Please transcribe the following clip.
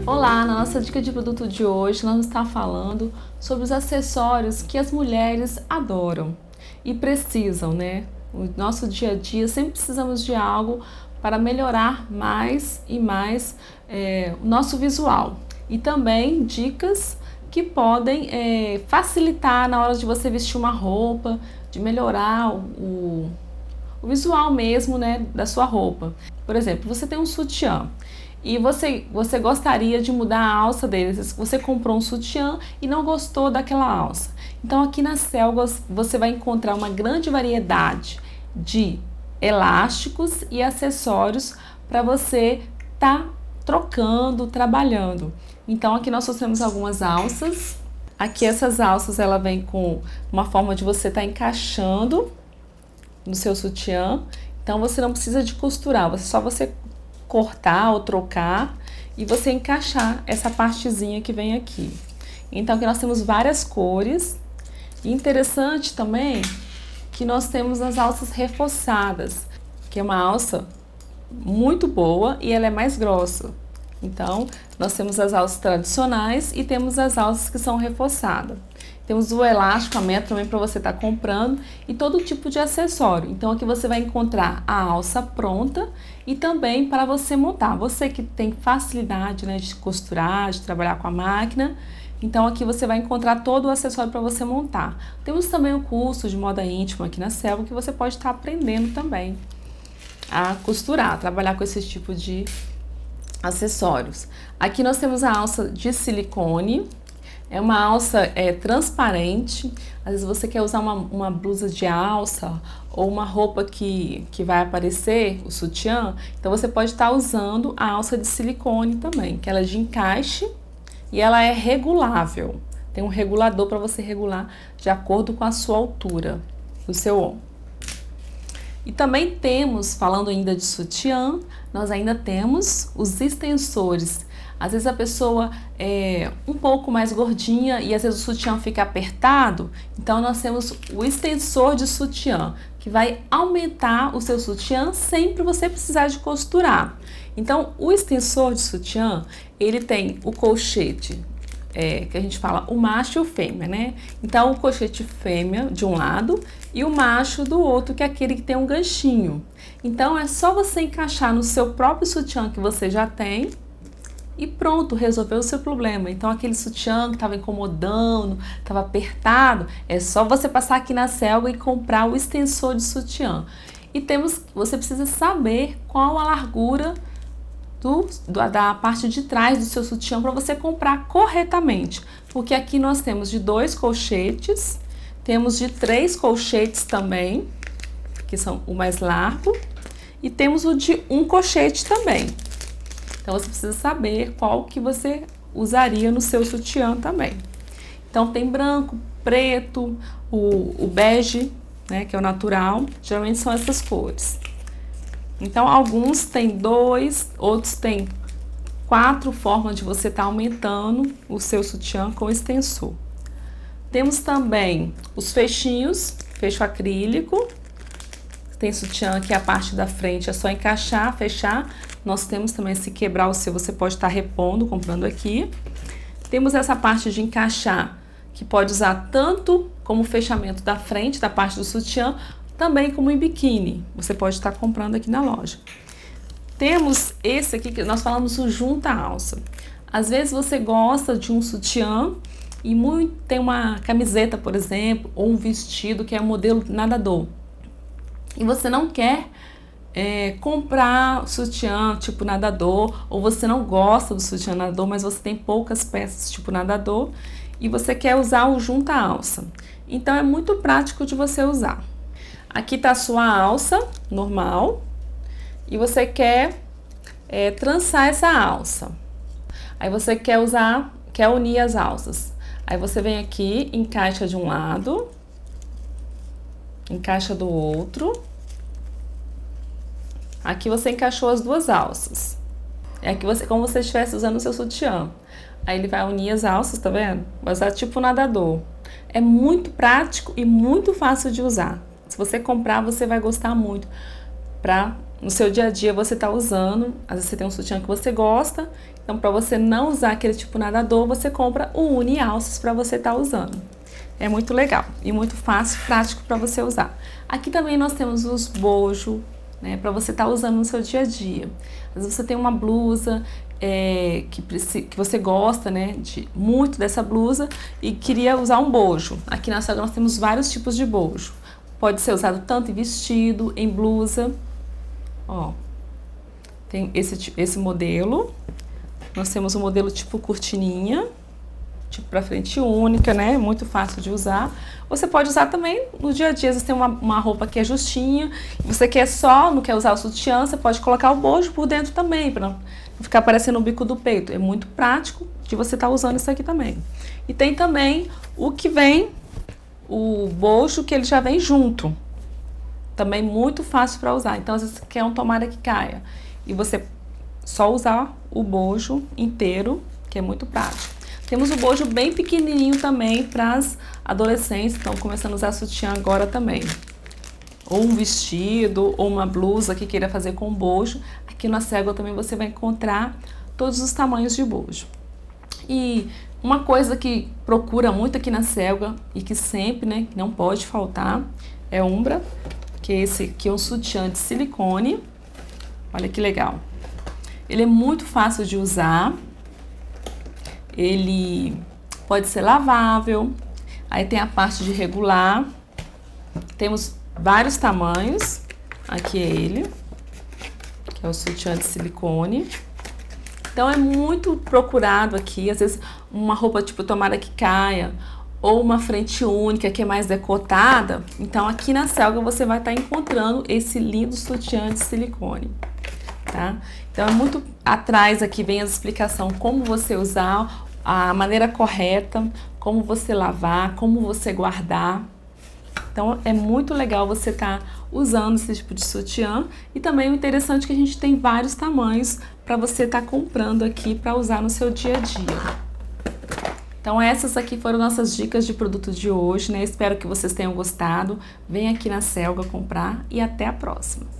Olá, na nossa dica de produto de hoje nós vamos estar falando sobre os acessórios que as mulheres adoram e precisam, né? No nosso dia a dia sempre precisamos de algo para melhorar mais e mais o nosso visual e também dicas que podem facilitar na hora de você vestir uma roupa, de melhorar o visual mesmo, né, da sua roupa. Por exemplo, você tem um sutiã e você gostaria de mudar a alça dele. Você comprou um sutiã e não gostou daquela alça. Então aqui na Selga você vai encontrar uma grande variedade de elásticos e acessórios para você estar trocando, trabalhando. Então aqui nós temos algumas alças. Aqui essas alças ela vem com uma forma de você estar encaixando no seu sutiã. Então você não precisa de costurar, só você cortar ou trocar e você encaixar essa partezinha que vem aqui. Então aqui nós temos várias cores. E interessante também que nós temos as alças reforçadas, que é uma alça muito boa e ela é mais grossa. Então nós temos as alças tradicionais e temos as alças que são reforçadas. Temos o elástico, a metro também para você estar comprando e todo tipo de acessório. Então aqui você vai encontrar a alça pronta e também para você montar. Você que tem facilidade, né, de costurar, de trabalhar com a máquina, então aqui você vai encontrar todo o acessório para você montar. Temos também o curso de moda íntima aqui na Selga que você pode estar aprendendo também a costurar, a trabalhar com esse tipo de acessórios. Aqui nós temos a alça de silicone. É uma alça transparente. Às vezes você quer usar uma blusa de alça ou uma roupa que vai aparecer, o sutiã. Então você pode estar usando a alça de silicone também, que ela é de encaixe e ela é regulável. Tem um regulador para você regular de acordo com a sua altura, do seu ombro. E também temos, falando ainda de sutiã, nós ainda temos os extensores. Às vezes a pessoa é um pouco mais gordinha e às vezes o sutiã fica apertado, então nós temos o extensor de sutiã, que vai aumentar o seu sutiã sem você precisar de costurar. Então o extensor de sutiã, ele tem o colchete, que a gente fala o macho e o fêmea, né? Então o colchete fêmea de um lado e o macho do outro, que é aquele que tem um ganchinho. Então é só você encaixar no seu próprio sutiã que você já tem e pronto, resolveu o seu problema. Então aquele sutiã que estava incomodando, estava apertado, é só você passar aqui na Selga e comprar o extensor de sutiã. E você precisa saber qual a largura da parte de trás do seu sutiã para você comprar corretamente. Porque aqui nós temos de 2 colchetes, temos de 3 colchetes também, que são o mais largo, e temos o de 1 colchete também. Então você precisa saber qual que você usaria no seu sutiã também. Então tem branco, preto, o bege, né, que é o natural, geralmente são essas cores. Então alguns têm 2, outros têm 4 formas de você estar aumentando o seu sutiã com extensor. Temos também os fechinhos, fecho acrílico. Tem sutiã que a parte da frente é só encaixar, fechar. Nós temos também esse quebrar o seu, você pode estar repondo, comprando aqui. Temos essa parte de encaixar, que pode usar tanto como fechamento da frente, da parte do sutiã, também como em biquíni. Você pode estar comprando aqui na loja. Temos esse aqui que nós falamos o junta alça. Às vezes você gosta de um sutiã e tem uma camiseta, por exemplo, ou um vestido que é o modelo nadador. E você não quer comprar sutiã tipo nadador, ou você não gosta do sutiã nadador, mas você tem poucas peças tipo nadador e você quer usar o junta alça. Então é muito prático de você usar. Aqui tá a sua alça normal e você quer trançar essa alça. Aí você quer unir as alças. Aí você vem aqui, encaixa de um lado, encaixa do outro. Aqui você encaixou as 2 alças. É aqui como você estivesse usando o seu sutiã. Aí ele vai unir as alças, tá vendo? Vai usar tipo nadador. É muito prático e muito fácil de usar. Se você comprar, você vai gostar muito para no seu dia a dia você tá usando, às vezes você tem um sutiã que você gosta, então para você não usar aquele tipo nadador, você compra o uni alças para você estar usando. É muito legal e muito fácil, prático para você usar. Aqui também nós temos os bojo, né, para você estar usando no seu dia a dia. Às vezes você tem uma blusa que você gosta, né, muito dessa blusa e queria usar um bojo. Aqui na Celga nós temos vários tipos de bojo. Pode ser usado tanto em vestido, em blusa. Ó, tem esse modelo. Nós temos o modelo tipo cortininha, tipo pra frente única, né? Muito fácil de usar. Você pode usar também no dia a dia. Você tem uma roupa que é justinha, você não quer usar o sutiã, você pode colocar o bojo por dentro também, pra não ficar parecendo o bico do peito. É muito prático de você estar usando isso aqui também. E tem também o que vem, o bojo que ele já vem junto. Também muito fácil para usar. Então, às vezes você quer um tomara que caia e você só usar o bojo inteiro, que é muito prático. Temos o bojo bem pequenininho também para as adolescentes que estão começando a usar sutiã agora também. Ou um vestido, ou uma blusa que queira fazer com bojo. Aqui na Celga também você vai encontrar todos os tamanhos de bojo. E uma coisa que procura muito aqui na Celga e que sempre, né, não pode faltar, é Umbra, que esse aqui é um sutiã de silicone. Olha que legal. Ele é muito fácil de usar. Ele pode ser lavável. Aí tem a parte de regular. Temos vários tamanhos. Aqui é ele, que é o sutiã de silicone. Então é muito procurado aqui. Às vezes uma roupa tipo tomara que caia, ou uma frente única que é mais decotada. Então aqui na Celga você vai estar encontrando esse lindo sutiã de silicone, tá? Então é muito atrás aqui vem a explicação como você usar, a maneira correta, como você lavar, como você guardar. Então é muito legal você estar usando esse tipo de sutiã. E também o interessante é que a gente tem vários tamanhos para você estar comprando aqui para usar no seu dia a dia. Então essas aqui foram nossas dicas de produto de hoje, né? Espero que vocês tenham gostado. Vem aqui na Celga comprar e até a próxima!